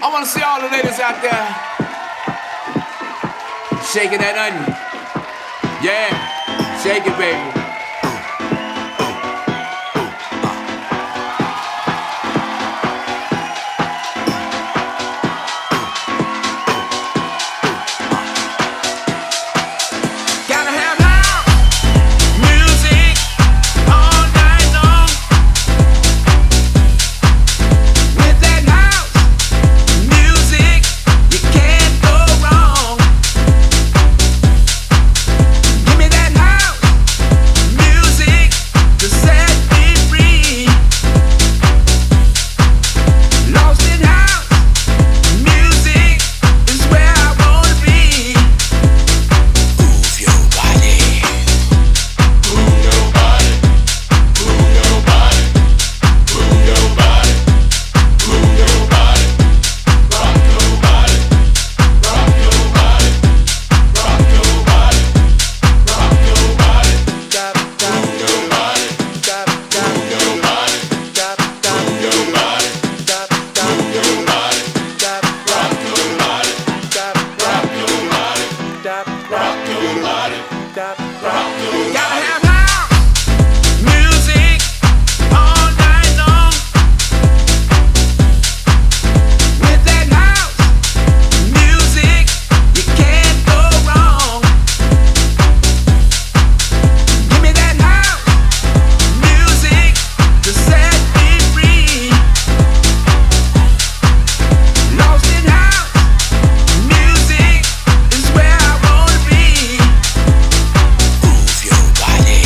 I want to see all the ladies out there shaking that onion. Yeah, shake it, baby. Gotta have house music all night long. With that house music, you can't go wrong. Give me that house music to set me free. Lost in house music is where I wanna be. Move your body.